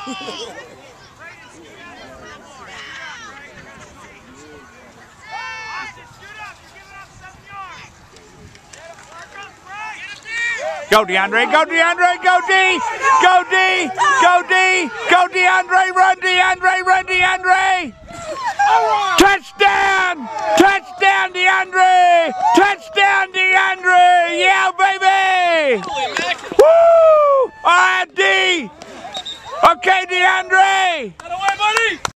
Go DeAndre, go DeAndre, go D! Go D! Go D! Go DeAndre, run DeAndre, run DeAndre! Touchdown! Touchdown DeAndre! Touchdown DeAndre! Yeah, baby! Woo! All right, D! Okay, DeAndre!